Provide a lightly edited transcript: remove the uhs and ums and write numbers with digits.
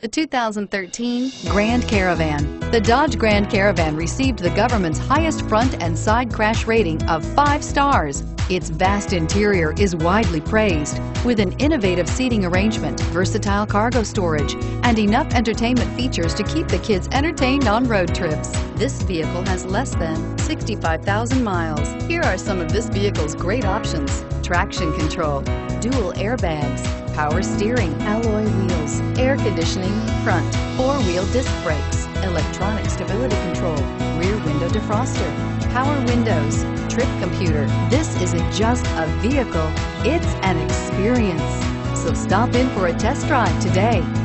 The 2013 Grand Caravan. The Dodge Grand Caravan received the government's highest front and side crash rating of 5 stars. Its vast interior is widely praised, with an innovative seating arrangement, versatile cargo storage, and enough entertainment features to keep the kids entertained on road trips. This vehicle has less than 65,000 miles. Here are some of this vehicle's great options: traction control, dual airbags, power steering, alloy wheels, air conditioning, front, 4-wheel disc brakes, electronic stability control, rear window defroster, power windows, trip computer. This isn't just a vehicle, it's an experience. So stop in for a test drive today.